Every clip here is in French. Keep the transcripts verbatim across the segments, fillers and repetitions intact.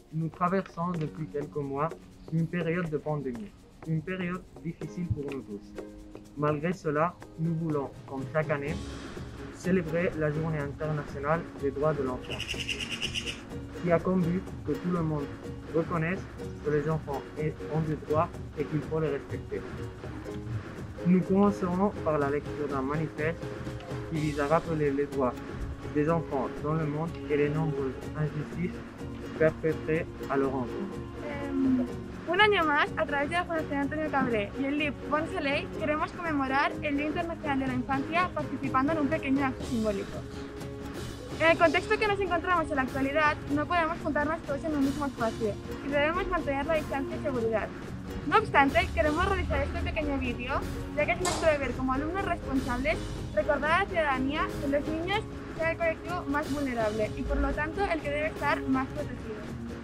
nous traversons depuis quelques mois une période de pandémie, une période difficile pour nous tous. Malgré cela, nous voulons, comme chaque année, célébrer la Journée internationale des droits de l'enfant, qui a comme but que tout le monde reconnaisse que les enfants ont des droits et qu'il faut les respecter. Nous commencerons par la lecture d'un manifeste qui vise à rappeler les droits des enfants dans le monde et les nombreuses injustices perpétrées à leur encontre. Um, un año más, a través de la Fundación Antonio Cabré y el L I B Ponce Ley, queremos conmemorar el Día Internacional de la Infancia participando en un pequeño acto simbólico. En el contexto que nos encontramos en la actualidad, no podemos juntarnos todos en un mismo espacio y debemos mantener la distancia y seguridad. No obstante, queremos realizar este pequeño vídeo, ya que es nuestro deber como alumnos responsables recordar a la ciudadanía que los niños son el colectivo más vulnerable y por lo tanto el que debe estar más protegido.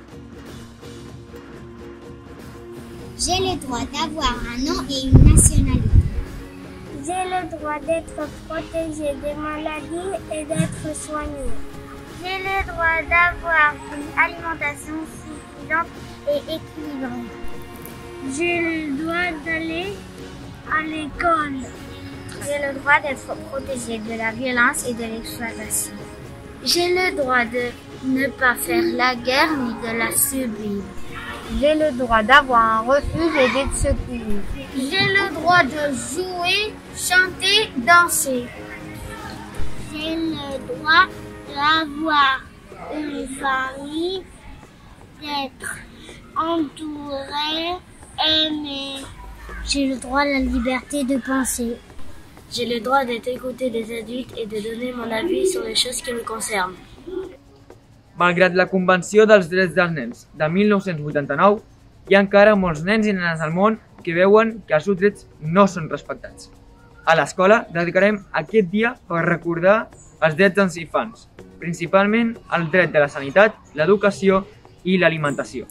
J'ai le droit d'avoir un nom et une nationalité. J'ai le droit d'être protégé des maladies et d'être soigné. J'ai le droit d'avoir une alimentation suffisante et équilibrée. J'ai le droit d'aller à l'école. J'ai le droit d'être protégé de la violence et de l'exploitation. J'ai le droit de ne pas faire la guerre ni de la subir. J'ai le droit d'avoir un refuge et d'être secouru. J'ai le droit de jouer, chanter, danser. J'ai le droit d'avoir une famille, d'être entouré, aimé. J'ai le droit à la liberté de penser. J'ai le droit d'être écouté des adultes et de donner mon avis sur les choses qui me concernent. Malgrat la Convenció dels Drets dels Nens de mil nou-cents vuitanta-nou, hi ha encara molts nens i nenes al món que veuen que els seus drets no són respectats. A l'escola dedicarem aquest dia per recordar els drets dels infants, principalment el dret de la sanitat, l'educació i l'alimentació.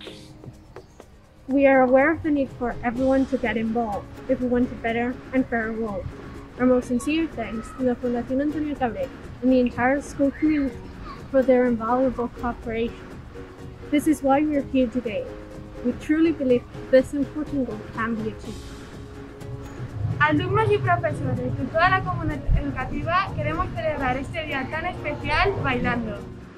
We are aware of the need for everyone to get involved if we want a better and fairer world. Our most sincere thanks to the Fundación Antonio Cabré and the entire school community for their invaluable cooperation. This is why we are here today. We truly believe this important goal can be achieved. Alumnos y profesores de toda la comunidad educativa queremos celebrar este día tan especial bailando.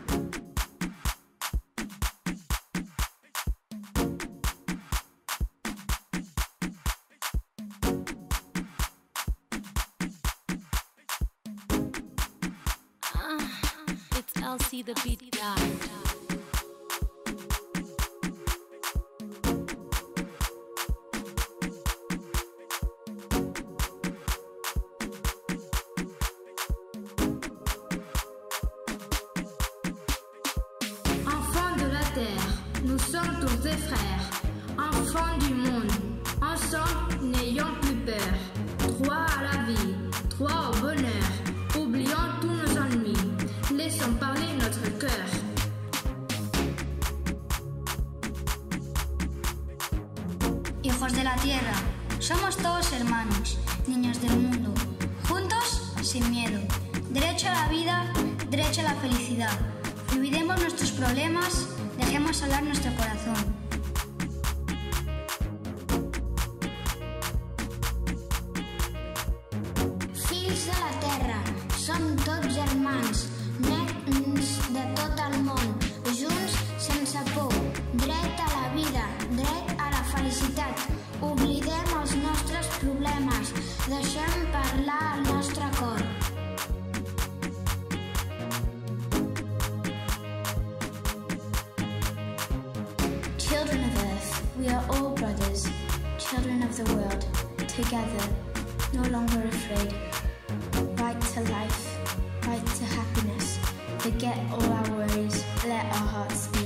I'll see the beat die. Enfants de la terre, nous sommes tous des frères. Enfants du monde, ensemble n'ayons plus peur. Droit à la vie, droit au bonheur, oublions tous nos ennemis. Laissons parler notre cœur. Hijos de la tierra, somos todos hermanos, niños del mundo, juntos sin miedo. Derecho a la vida, derecho a la felicidad. Olvidemos nuestros problemas, dejemos hablar nuestro corazón. Fills de la terra, som tots germans, nens de tot el món, junts sense por, dret a la vida, dret a la felicitat. Oblidem els nostres problemes, deixem parlar el nostre cor. Children of earth, we are all brothers, children of the world, together, no longer afraid. Right to life, right to happiness, forget all our worries, let our hearts speak.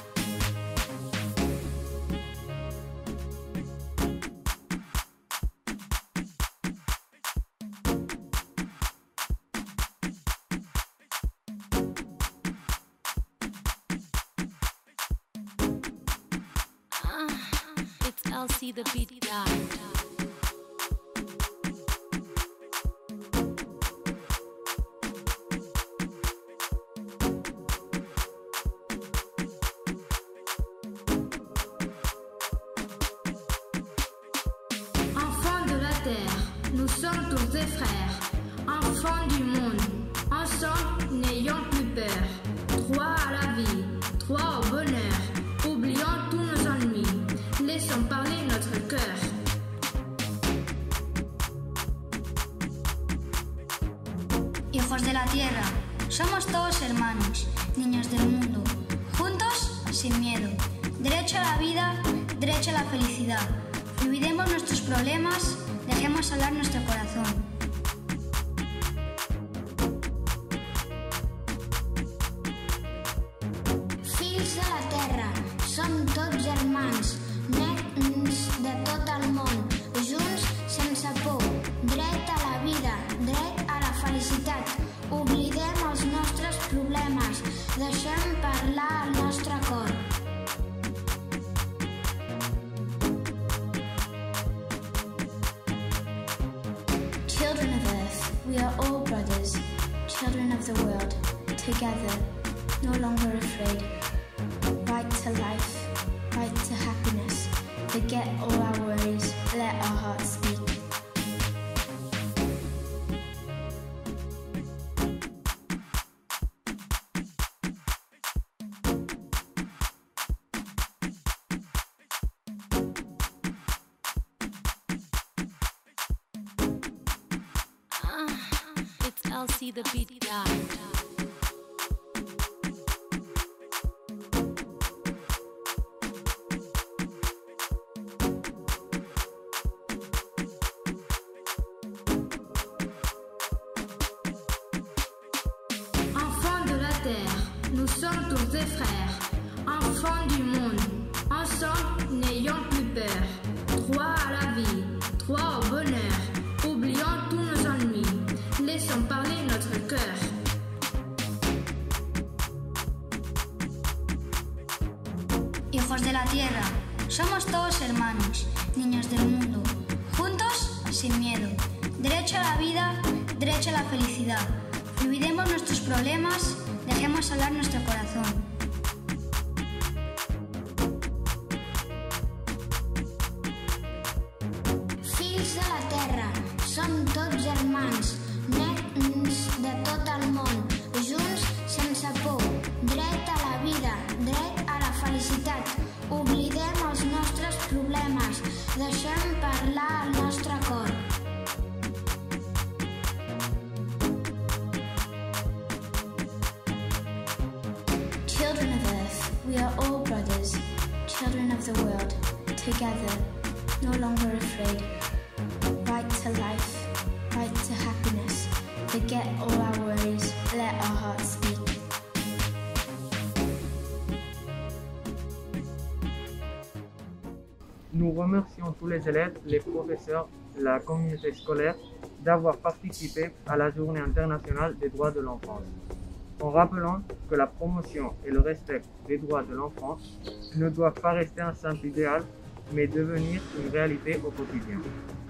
I'll see the beat die. enfants du monde, ensemble, n'ayons plus peur. Droit à la vie, droit au bonheur, oublions tous nos ennuis, laissons parler notre cœur. Hijos de la tierra, somos todos hermanos, niños del mundo, juntos, sin miedo. Derecho a la vida, derecho a la felicidad. Olvidemos nuestros problemas, dejemos hablar nuestro corazón. Fills de la terra, som tots germans, nens de tot el món, junts sense por, dret a la vida, dret a la felicitat. Oblidem els nostres problemes, deixem parlar el nostre cor. Children of earth, we are all brothers, children of the world, together, no longer afraid. Right to life, right to happiness, forget all our worries, let our hearts speak. It's Elsie the Beat Guy. Enfants de la terre, nous sommes tous des frères. Enfants du monde, ensemble, n'ayons plus peur. Droit à la vie, droit au bonheur, oublions tous nos ennuis, laissons parler notre cœur. Hijos de la tierra, somos todos hermanos, niños del mundo, juntos, sin miedo. Derecho a la vida, derecho a la felicidad. Olvidemos nuestros problemas, dejemos hablar nuestro corazón. Fills de la terra, som tots germans, nens de tot el món, junts sense por, dret a la vida, dret a la felicitat. Oblidem els nostres problemes, deixem parlar el nostre cor. Children of earth, we are all brothers, children of the world, together, no longer afraid. Right to life, right to happiness, forget all our worries, let our hearts speak. Nous remercions tous les élèves, les professeurs, la communauté scolaire d'avoir participé à la Journée internationale des droits de l'enfance. En rappelant que la promotion et le respect des droits de l'enfant ne doivent pas rester un simple idéal, mais devenir une réalité au quotidien.